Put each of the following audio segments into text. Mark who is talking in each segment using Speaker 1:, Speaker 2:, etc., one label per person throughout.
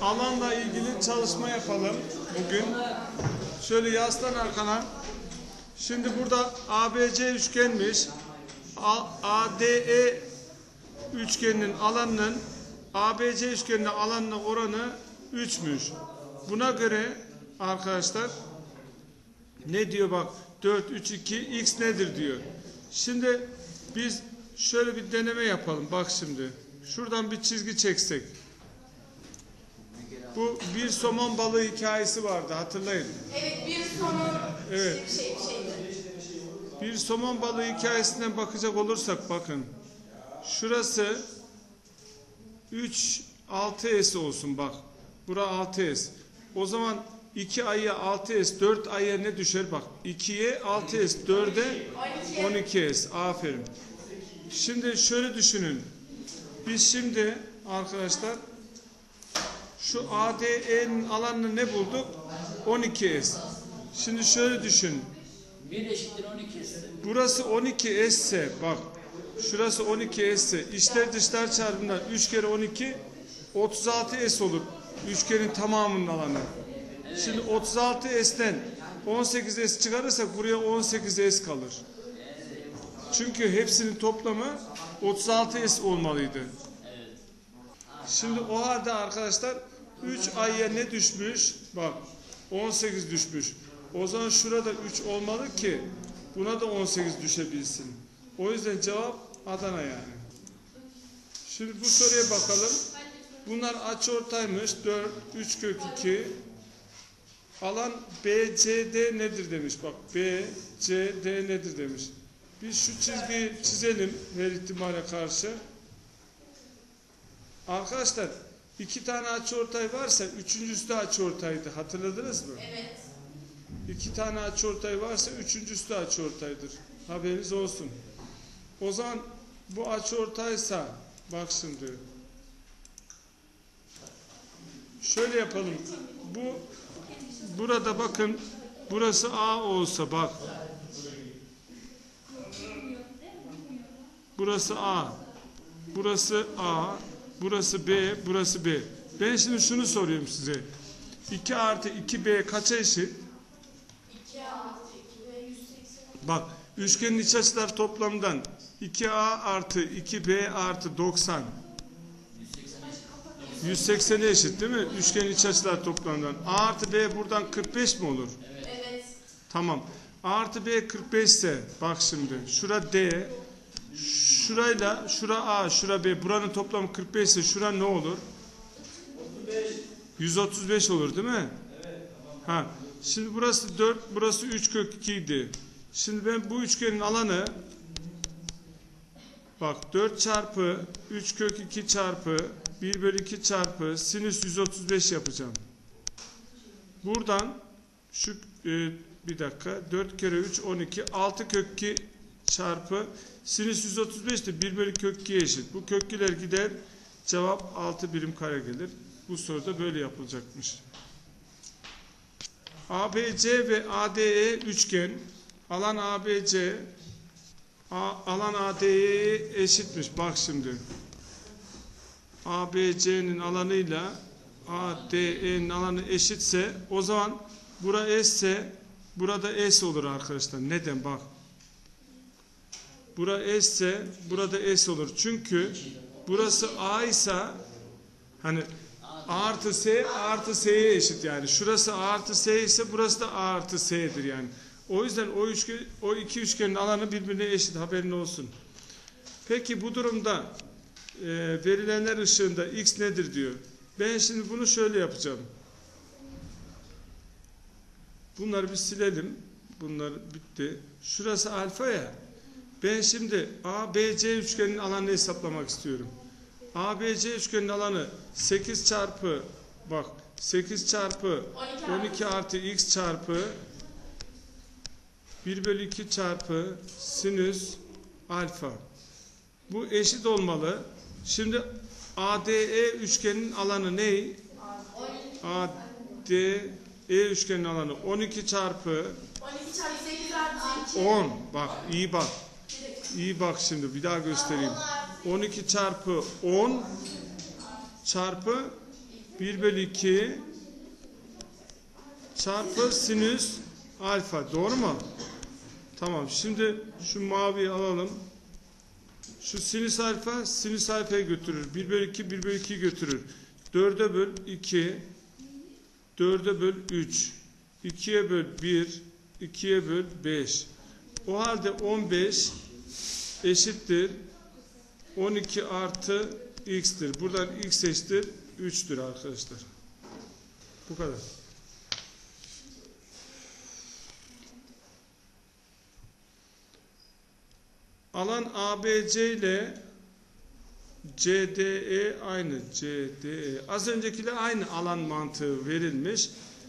Speaker 1: alanla ilgili çalışma yapalım bugün. Şöyle yaslan arkana. Şimdi burada ABC üçgenmiş. ADE üçgeninin alanının ABC üçgeninin alanına oranı 3'müş. Buna göre arkadaşlar ne diyor bak, 4, 3, 2, x nedir diyor. Şimdi biz şöyle bir deneme yapalım. Bak şimdi. Şuradan bir çizgi çeksek. Bu bir somon balığı hikayesi vardı, hatırlayın.
Speaker 2: Evet, bir somon
Speaker 1: evet.
Speaker 2: şeydi.
Speaker 1: Bir somon balığı hikayesinden bakacak olursak bakın. Şurası 3 6s olsun bak. Bura 6s. O zaman 2 ay'a 6s, 4 ay'a ne düşer bak. 2'ye 6s, 4'e 12s. Aferin. Şimdi şöyle düşünün. Biz şimdi arkadaşlar şu ADE'nin alanını ne bulduk? 12s. Şimdi şöyle düşün.
Speaker 3: 1 eşittir 12s.
Speaker 1: Burası 12s ise bak. Şurası 12s ise içler dışlar çarpımından 3 kere 12 36s olur. Üçgenin tamamının alanı. Evet. Şimdi 36s'ten 18s çıkarırsak buraya 18s kalır. Evet. Çünkü hepsinin toplamı 36s olmalıydı. Evet. Şimdi o halde arkadaşlar 3 ay'a ne düşmüş? Bak 18 düşmüş. O zaman şurada 3 olmalı ki buna da 18 düşebilsin. O yüzden cevap Adana yani. Şimdi bu soruya bakalım. Bunlar açıortaymış. 4, 3 kök 2. Alan BCD nedir demiş. Bak BCD nedir demiş. Biz şu çizgiyi çizelim her ihtimale karşı. Arkadaşlar 2 tane açıortay varsa üçüncüsü de açıortaydı. Hatırladınız mı?
Speaker 2: Evet.
Speaker 1: 2 tane açıortay varsa üçüncüsü de açıortaydır. Haberiniz olsun. O zaman bu açıortaysa bak şimdi. Şöyle yapalım. Burada bakın. Burası A olsa bak. Burası A. Burası A. Burası B. Burası B. Ben şimdi şunu soruyorum size. 2 artı 2B kaça eşit?
Speaker 2: 2 artı 2B 180.
Speaker 1: Bak. Üçgenin iç açılar toplamından 2A artı 2B artı 90. 180'e eşit değil mi? Üçgenin iç açılar toplamından. A artı B buradan 45 mi olur?
Speaker 2: Evet.
Speaker 1: Tamam. A artı B 45 ise bak şimdi. Şura D. Şurayla şura A, şura B. Buranın toplamı 45 ise şura ne olur? 135 olur değil mi? Ha. Şimdi burası 4, burası 3 kök 2 idi. Şimdi ben bu üçgenin alanı bak 4 çarpı 3 kök 2 çarpı 1 bölü 2 çarpı sinüs 135 yapacağım. Buradan şu bir dakika 4 kere 3 12 6 kök 2 çarpı sinüs 135 de 1 bölü kök 2'ye eşit. Bu kökler gider, cevap 6 birim kare gelir. Bu soruda böyle yapılacakmış. ABC ve ADE üçgen, alan ABC alan ADE'ye eşitmiş. Bak şimdi. ABC'nin alanıyla ADE'nin alanı eşitse o zaman bura S ise burada S olur arkadaşlar. Neden? Bak. Bura S ise burada S olur. Çünkü burası A ise hani A artı S artı S'ye eşit yani. Şurası A artı S ise burası da A artı S'dir yani. O yüzden o iki üçgenin alanı birbirine eşit, haberin olsun. Peki bu durumda verilenler ışığında x nedir diyor. Ben şimdi bunu şöyle yapacağım. Bunları bir silelim. Bunlar bitti. Şurası alfa ya. Ben şimdi ABC üçgeninin alanını hesaplamak istiyorum. ABC üçgeninin alanı 8 çarpı bak 8 çarpı 12 artı x çarpı 1 bölü 2 çarpı sinüs alfa. Bu eşit olmalı. Şimdi ADE üçgenin alanı ne? ADE üçgenin alanı 12 çarpı
Speaker 2: 12 çarpı 8 artı 2.
Speaker 1: 10. Bak iyi bak. İyi bak şimdi bir daha göstereyim. 12 çarpı 10 çarpı 1 bölü 2 çarpı sinüs alfa. Doğru mu? Tamam. Şimdi şu maviyi alalım. Şu sinüs alfayı götürür. 1 bölü 2 1 bölü 2'yi götürür. 4'e böl 2, 4'e böl 3, 2'ye böl 1, 2'ye böl 5. O halde 15 eşittir 12 artı x'tir. Buradan x eşittir 3'tür arkadaşlar. Bu kadar. Alan ABC ile CDE aynı. CDE. Az öncekiyle aynı alan mantığı verilmiş.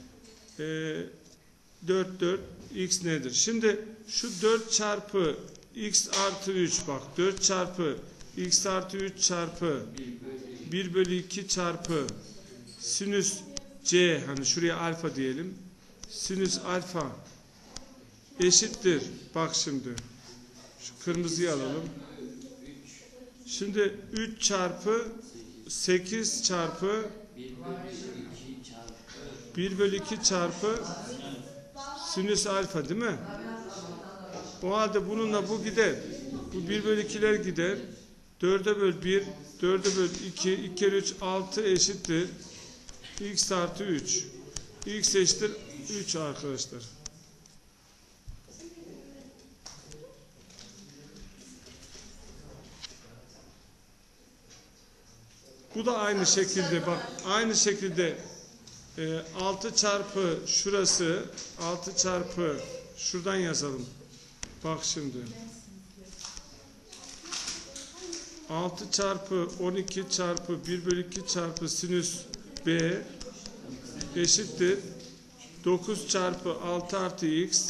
Speaker 1: 4 x nedir? Şimdi şu 4 çarpı x artı 3 bak. 4 çarpı x artı 3 çarpı 1 bölü 2 çarpı sinüs c, hani şuraya alfa diyelim. Sinüs alfa eşittir. Bak şimdi. Şu kırmızıyı alalım. Şimdi 3 çarpı 8 çarpı 1 bölü 2 çarpı sinüs alfa değil mi? O halde bununla bu gider. Bu 1 bölü 2'ler gider. 4'e böl 1, 4'e böl 2, 2 kere 3 6 eşittir. X artı 3. X eşittir 3 arkadaşlar. Bu da aynı şekilde bak. Aynı şekilde 6 çarpı şurası 6 çarpı şuradan yazalım. Bak şimdi. 6 çarpı 12 çarpı 1 bölü 2 çarpı sinüs b eşittir 9 çarpı 6 artı x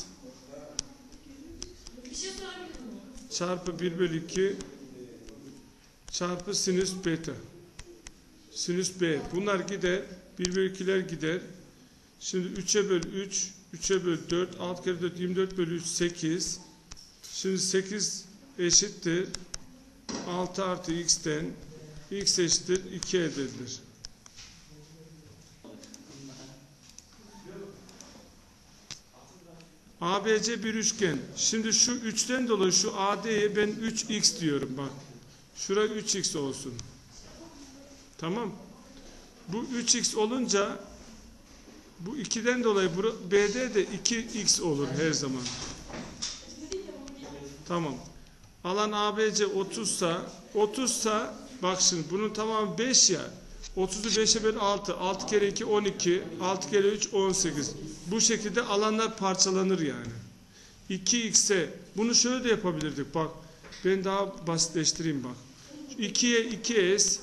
Speaker 2: Bir şey sorabilir miyim?
Speaker 1: çarpı 1 bölü 2 çarpı sinüs beta. Sinüs b. Bunlar gider. 1 bölü 2'ler gider. Şimdi 3'e böl 3, 3'e böl 4, 6 kere 4, 24 bölü 3, 8. Şimdi 8 eşittir 6 artı x'ten x eşittir 2 elde edilir. ABC bir üçgen. Şimdi şu 3'ten dolayı şu AD'ye ben 3x diyorum bak. Şura 3x olsun. Tamam. Bu 3x olunca bu 2'den dolayı BD de 2x olur her zaman. Tamam. Alan ABC 30'sa bak şimdi bunun tamamı 5 ya. 30'u 5'e böl 6. 6 kere 2 12. 6 kere 3 18. Bu şekilde alanlar parçalanır yani. 2x'e bunu şöyle de yapabilirdik bak. Ben daha basitleştireyim bak. 2'ye 2s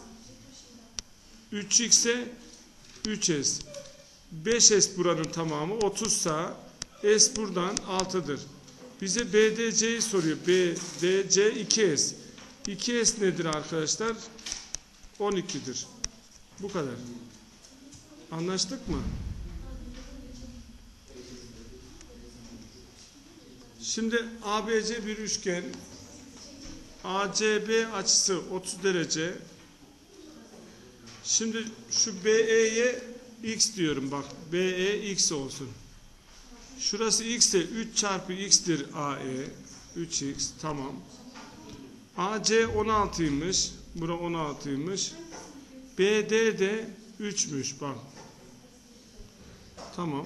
Speaker 1: 3x'e 3s 5s buranın tamamı 30'sa s buradan 6'dır. Bize BDC'yi soruyor. BDC 2s. 2s nedir arkadaşlar? 12'dir. Bu kadar. Anlaştık mı? Şimdi ABC bir üçgen. ACB açısı 30 derece. Şimdi şu BE'ye x diyorum bak. BE x olsun. Şurası x ise 3 çarpı x'tir AE. 3x tamam. AC 16'ymış. Bura 16'ymış. BD de 3'müş bak. Tamam.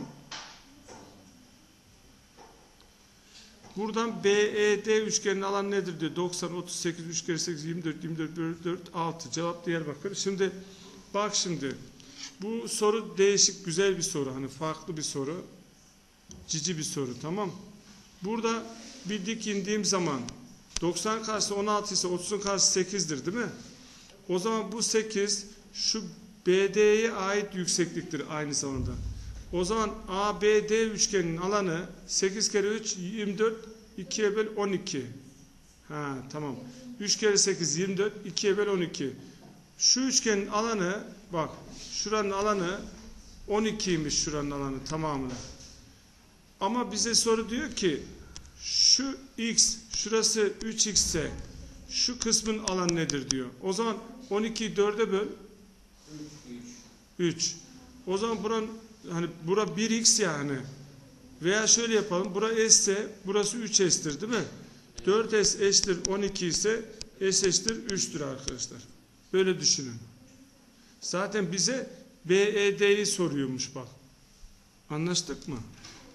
Speaker 1: Buradan BED üçgenin alanı nedir diyor. 90, 38, 3 kere 8, 24, 24 bölü 4, 6. Cevap Diyarbakır. Şimdi bak şimdi. Bu soru değişik, güzel bir soru. Hani farklı bir soru. Cici bir soru, tamam. Burada bir dik indiğim zaman 90 karşısı 16 ise 30'un karşısı 8'dir değil mi? O zaman bu 8 şu BD'ye ait yüksekliktir aynı zamanda. O zaman ABD üçgeninin alanı 8 kere 3 24, 2'ye böl 12. Ha tamam. 3 kere 8 24, 2'ye böl 12. Şu üçgenin alanı bak şuranın alanı 12'ymiş şuranın alanı tamamına. Ama bize soru diyor ki şu x şurası 3x ise şu kısmın alanı nedir diyor. O zaman 12'yi 4'e böl 3. O zaman buranın hani bura 1x yani. Veya şöyle yapalım. Bura S ise burası 3S'tir değil mi? 4S eşittir 12 ise S eşittir 3'tür arkadaşlar. Böyle düşünün. Zaten bize BED'yi soruyormuş bak. Anlaştık mı?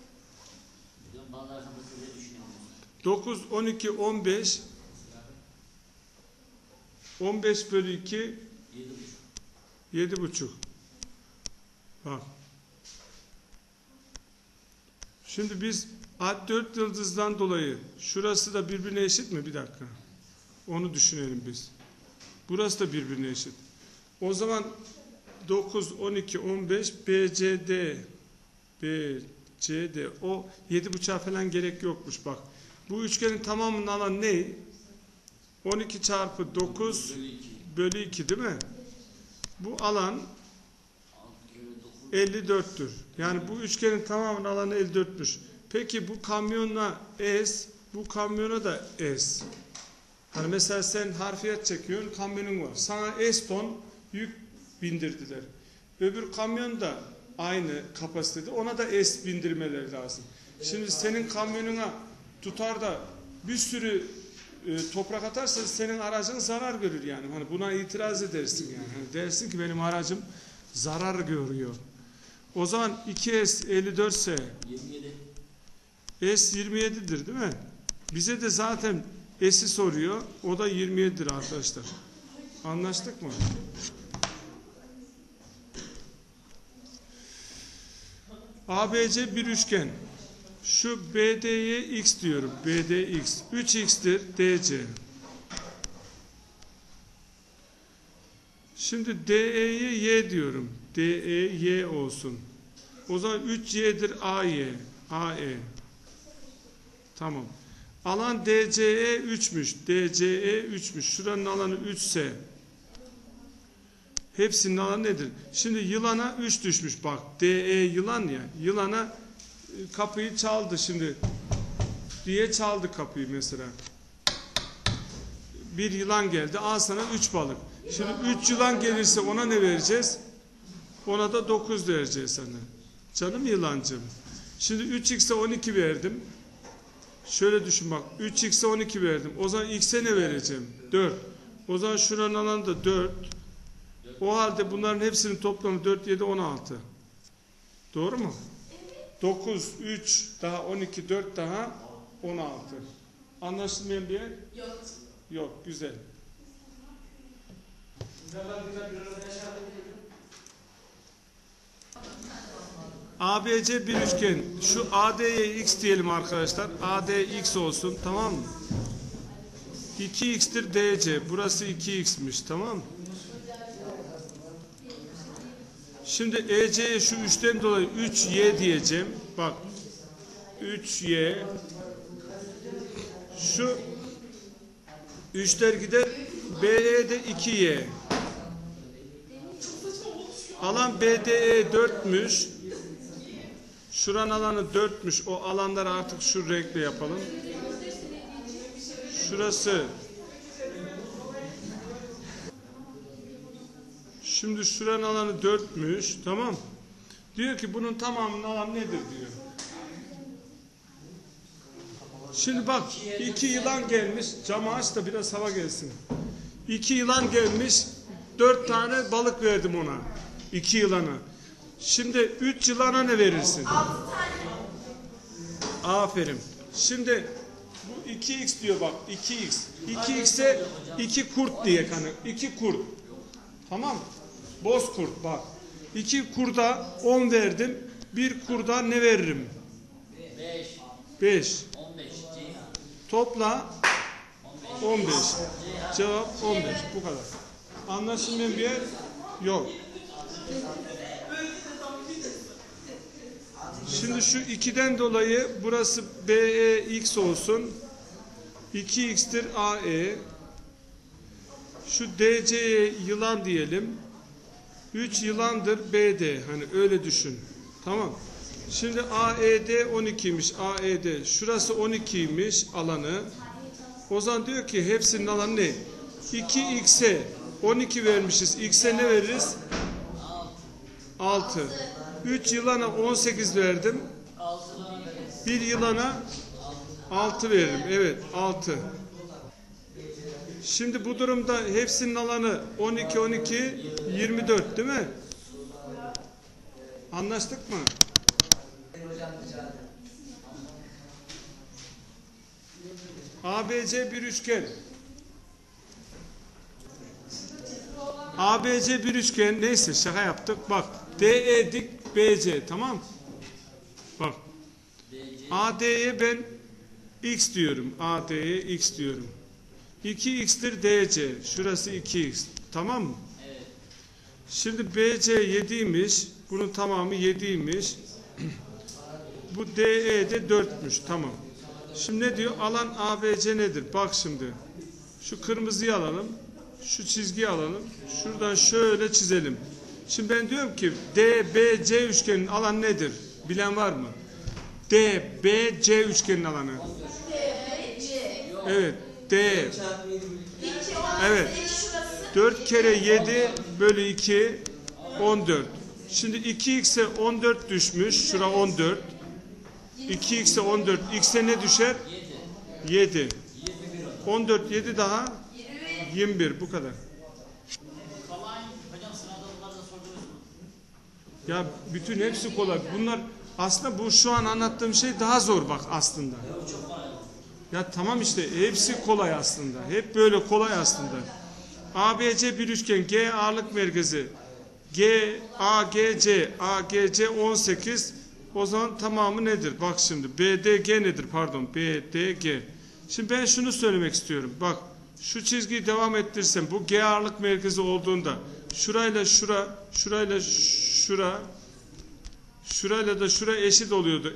Speaker 1: 9, 12, 15 15 bölü 2 7,5. Bak. Şimdi biz alt 4 yıldızdan dolayı şurası da birbirine eşit mi? Bir dakika. Onu düşünelim biz. Burası da birbirine eşit. O zaman 9, 12, 15 BCD o 7,5'a falan gerek yokmuş bak. Bu üçgenin tamamının alanı ne? 12 çarpı 9 bölü 2 değil mi? Bu alan 54'tür. Yani bu üçgenin tamamının alanı 54'müş. Peki bu kamyona S, bu kamyona da S. Hani mesela sen harfiyat çekiyorsun, kamyonun var. Sana S ton yük bindirdiler. Öbür kamyon da aynı kapasitede. Ona da S bindirmeleri lazım. Şimdi senin kamyonuna tutar da bir sürü toprak atarsa senin aracın zarar görür yani. Hani buna itiraz edersin yani. Hani dersin ki benim aracım zarar görüyor. O zaman 2S 54 ise
Speaker 3: 27.
Speaker 1: S 27'dir değil mi? Bize de zaten S'i soruyor. O da 27'dir arkadaşlar. Anlaştık mı? ABC bir üçgen. Şu BD'ye X diyorum. BD X. 3X'tir DC. Şimdi DE'ye Y diyorum. DE Y olsun. O zaman 3Y'dir AY. AE. Tamam. Alan DCE 3'müş. DCE 3'müş. Şuranın alanı 3 ise hepsinin alanı nedir? Şimdi yılana 3 düşmüş. Bak DE yılan ya. Yılana kapıyı çaldı şimdi. Diye çaldı kapıyı mesela. Bir yılan geldi. Al sana 3 balık. Şimdi 3 yılan gelirse ona ne vereceğiz? Ona da 9 vereceğiz sana. Canım yılancım. Şimdi 3x'e 12 verdim. Şöyle düşün bak. 3x'e 12 verdim. O zaman x'e ne vereceğim? 4. O zaman şuranın alanı da 4. O halde bunların hepsinin toplamı 4, 7, 16. Doğru mu? 9, 3 daha 12, 4 daha 16. Anlaşılmayan bir yer?
Speaker 2: Yok.
Speaker 1: Yok. Güzel. ABC bir üçgen. Şu AD'ye X diyelim arkadaşlar. AD X olsun. Tamam mı? 2X'tir DC. Burası 2X'miş. Tamam mı? Şimdi EC'ye şu 3'ten dolayı 3Y diyeceğim. Bak. 3Y. Şu 3'ler gider. BE de 2Y. Alan BDE 4'müş. Şuranın alanı 4'müş. O alanları artık şu renkle yapalım. Şurası. Şimdi şuranın alanı 4'müş. Tamam. Diyor ki bunun tamamının alanı nedir diyor. Şimdi bak 2 yılan gelmiş. Camı aç da biraz hava gelsin. 2 yılan gelmiş. 4 tane balık verdim ona. 2 yılana. Şimdi 3 yılana ne verirsin?
Speaker 2: 6 tane.
Speaker 1: Aferin. Şimdi bu 2x diyor bak. 2x. 2x'e 2 kurt diye kanı. 2 kurt. Tamam mı? Boz kurt bak. 2 kurda 10 verdim. 1 kurda ne veririm?
Speaker 3: 5.
Speaker 1: 5.
Speaker 3: 15.
Speaker 1: Topla 15. Cevap 15. Bu kadar. Anlaşılmayan bir yer yok. Şimdi şu 2'den dolayı burası BEX olsun. 2x'tir AE. Şu DC'ye yılan diyelim. 3 yılandır BD. Hani öyle düşün. Tamam. Şimdi AED 12'ymiş. AED. Şurası 12'ymiş alanı. O zaman diyor ki hepsinin alanı ne? 2x'e 12 vermişiz. X'e ne veririz? 6. 3 yılana 18 verdim.
Speaker 3: 6 tane veririz.
Speaker 1: 1 yılana 6 veririm. Evet 6. Şimdi bu durumda hepsinin alanı 12, 12, 24 değil mi? Anlaştık mı? ABC bir üçgen. ABC bir üçgen. Neyse şaka yaptık. Bak DE dik BC, tamam. Bak AD'ye ben X diyorum. AD'ye X diyorum. 2x'tir DC. Şurası 2x. Tamam mı?
Speaker 3: Evet.
Speaker 1: Şimdi BC 7'ymiş. Bunun tamamı 7'ymiş. Bu DE de 4'müş. Tamam. Şimdi ne diyor? Alan ABC nedir? Bak şimdi. Şu kırmızıyı alalım. Şu çizgiyi alalım. Şuradan şöyle çizelim. Şimdi ben diyorum ki DBC üçgenin alanı nedir? Bilen var mı? DBC üçgenin alanı. Evet. D.
Speaker 2: 2, 18,
Speaker 1: Evet.
Speaker 2: şurası.
Speaker 1: 4 kere 7 bölü 2 14. Şimdi 2x'e 14 düşmüş. Şura 14. 2x'e 14. X'e ne düşer? 7. 14 7 daha 21. Bu kadar.
Speaker 3: Kolay. Hocam sınavda bunları da sordunuz mu?
Speaker 1: Ya bütün hepsi kolay. Bunlar aslında bu şu an anlattığım şey daha zor bak aslında. Ya tamam işte hepsi kolay aslında. Hep böyle kolay aslında. ABC bir üçgen. G ağırlık merkezi. AGC 18. O zaman tamamı nedir? Bak şimdi BDG nedir? Pardon BDG. Şimdi ben şunu söylemek istiyorum. Bak şu çizgiyi devam ettirsem bu G ağırlık merkezi olduğunda şurayla şura, şurayla şura, şurayla da şura eşit oluyordu.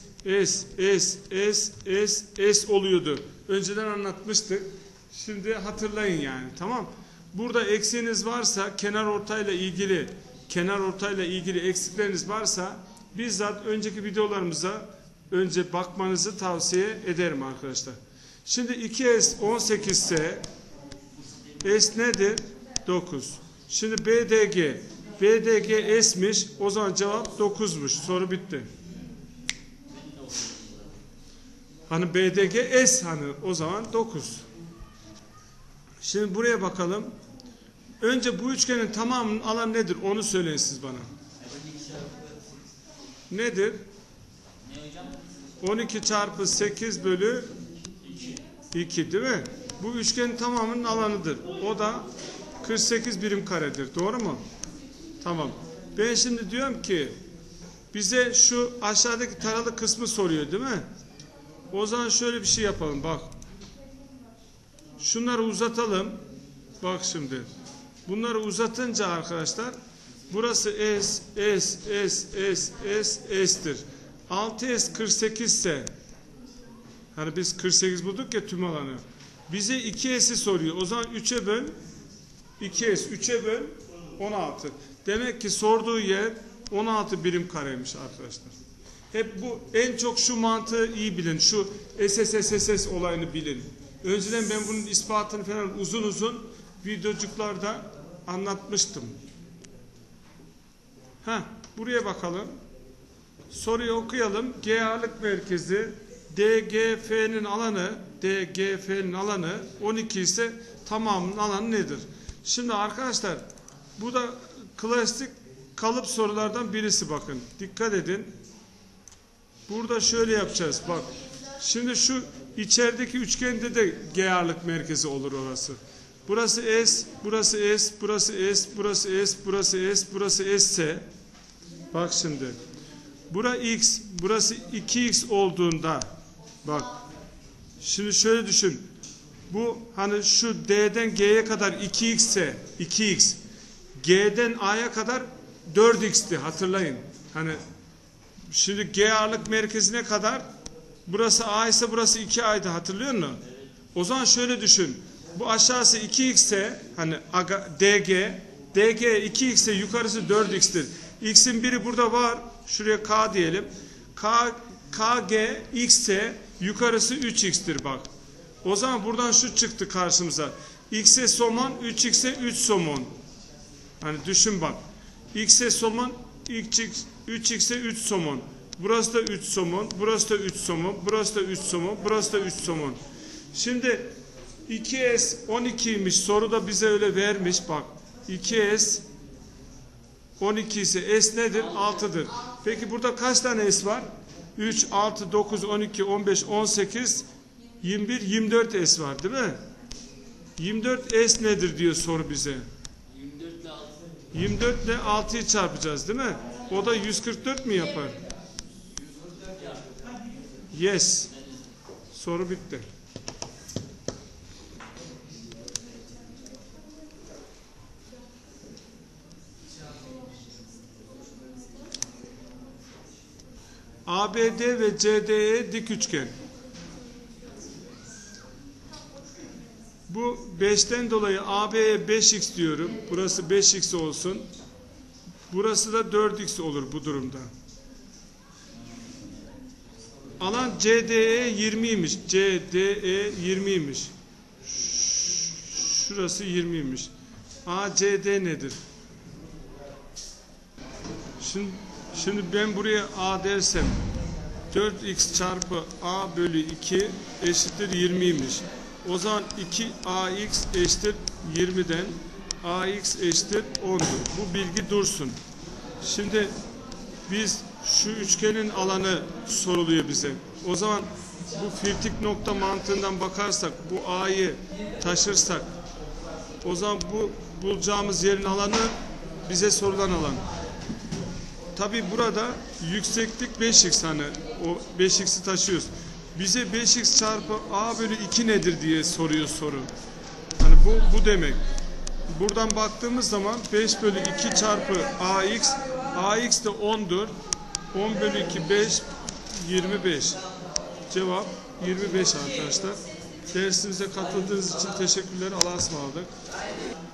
Speaker 1: S oluyordu. Önceden anlatmıştık. Şimdi hatırlayın yani. Tamam. Burada eksiğiniz varsa kenar ortayla ilgili eksikleriniz varsa bizzat önceki videolarımıza önce bakmanızı tavsiye ederim arkadaşlar. Şimdi 2S 18 ise S nedir? 9. Şimdi BDG S'miş. O zaman cevap 9'muş. Soru bitti. Hani BDG S hani o zaman 9. Şimdi buraya bakalım. Önce bu üçgenin tamamının alanı nedir? Onu söyleyin siz bana. Nedir?
Speaker 3: Ne hocam?
Speaker 1: 12 çarpı 8 bölü 2 değil mi? Bu üçgenin tamamının alanıdır. O da 48 birim karedir. Doğru mu? Tamam. Ben şimdi diyorum ki bize şu aşağıdaki taralı kısmı soruyor değil mi? O zaman şöyle bir şey yapalım bak. Şunları uzatalım. Bak şimdi. Bunları uzatınca arkadaşlar burası S'tir. 6S 48 ise hani biz 48 bulduk ya tüm alanı. Bize 2S'i soruyor. O zaman 3'e böl 2S 3'e böl 16. Demek ki sorduğu yer 16 birim kareymiş arkadaşlar. Hep bu en çok şu mantığı iyi bilin. Şu SSSS olayını bilin. Önceden ben bunun ispatını falan uzun uzun videocuklarda anlatmıştım. Buraya bakalım. Soruyu okuyalım. G ağırlık merkezi DGF'nin alanı 12 ise tamamının alanı nedir? Şimdi arkadaşlar bu da klasik kalıp sorulardan birisi bakın. Dikkat edin. Burada şöyle yapacağız. Bak. Şimdi şu içerideki üçgende de G ağırlık merkezi olur orası. Burası S, burası S, burası S, burası S, burası S, burası S ise bak şimdi. Bura X, burası 2X olduğunda bak. Şimdi şöyle düşün. Bu hani şu D'den G'ye kadar 2X ise 2X. G'den A'ya kadar 4X'ti hatırlayın. Hani şimdi G ağırlık merkezine kadar burası A ise burası 2A'ydı hatırlıyor musun? O zaman şöyle düşün. Bu aşağısı 2X ise hani DG 2X ise yukarısı 4X'tir. X'in biri burada var. Şuraya K diyelim. KG X ise yukarısı 3X'tir bak. O zaman buradan şu çıktı karşımıza. X'e somon 3X'e 3 somon. Hani düşün bak. X'e somon 3x'e 3 somon. Burası da 3 somon. Burası da 3 somon. Burası da 3 somon. Burası da 3 somon. Şimdi 2s 12'ymiş. Soruda bize öyle vermiş. Bak 2s 12 ise s nedir? 6'dır. Peki burada kaç tane s var? 3, 6, 9, 12, 15, 18, 21, 24 s var değil mi? 24 s nedir diyor soru bize.
Speaker 3: 24 ile 6.
Speaker 1: 24 ile 6'yı çarpacağız değil mi? O da 144 mi yapar? Yes. Soru bitti. ABD ve CDE dik üçgen. Bu 5'ten dolayı AB'ye 5x diyorum. Burası 5x olsun. Burası da 4x olur bu durumda. Alan CDE 20'ymiş. CDE 20'ymiş. Şurası 20'ymiş. ACD nedir? Şimdi ben buraya A dersem 4x çarpı A bölü 2 eşittir 20'ymiş. O zaman 2ax eşittir 20'den ax eşittir 10'dur. Bu bilgi dursun. Şimdi biz şu üçgenin alanı soruluyor bize. O zaman bu firtik nokta mantığından bakarsak bu a'yı taşırsak o zaman bu bulacağımız yerin alanı bize sorulan alan. Tabi burada yükseklik 5x, hani o 5x'i taşıyoruz. Bize 5x çarpı a bölü 2 nedir diye soruyor soru. Hani bu demek. Buradan baktığımız zaman 5 bölü 2 çarpı ax de 10'dur. 10 bölü 2 5, 25. Cevap 25 arkadaşlar. Dersimize katıldığınız için teşekkürler. Allah'a ısmarladık.